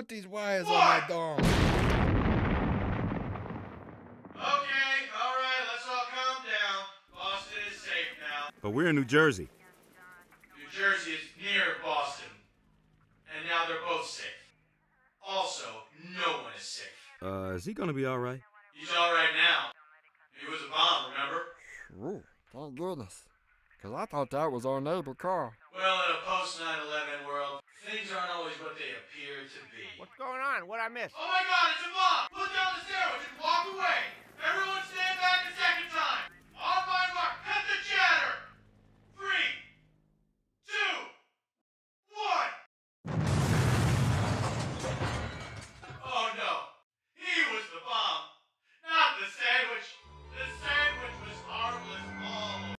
with these wires on my dome? Okay, all right, let's all calm down. Boston is safe now. But we're in New Jersey. New Jersey is near Boston. And now they're both safe. Also, no one is safe. Is he gonna be all right? He's all right now. He was a bomb, remember? Ooh, thank goodness. Because I thought that was our neighbor Carl. Well, in a post-9/11 world, things aren't always what they appear to be. What's going on? What'd I miss? Oh my God, it's a bomb! Put down the sandwich and walk away! Everyone stay